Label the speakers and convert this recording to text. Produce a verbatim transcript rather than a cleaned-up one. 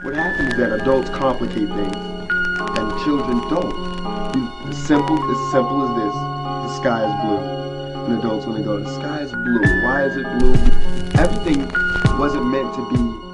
Speaker 1: what happens is that adults complicate things and children don't. You, simple, as simple as this, the sky is blue. And adults want to go, the sky is blue. Why is it blue? Everything wasn't meant to be